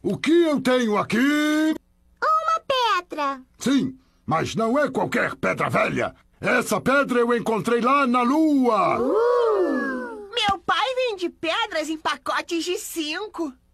O que eu tenho aqui? Uma pedra. Sim, mas não é qualquer pedra velha. Essa pedra eu encontrei lá na Lua. Meu pai vende pedras em pacotes de 5.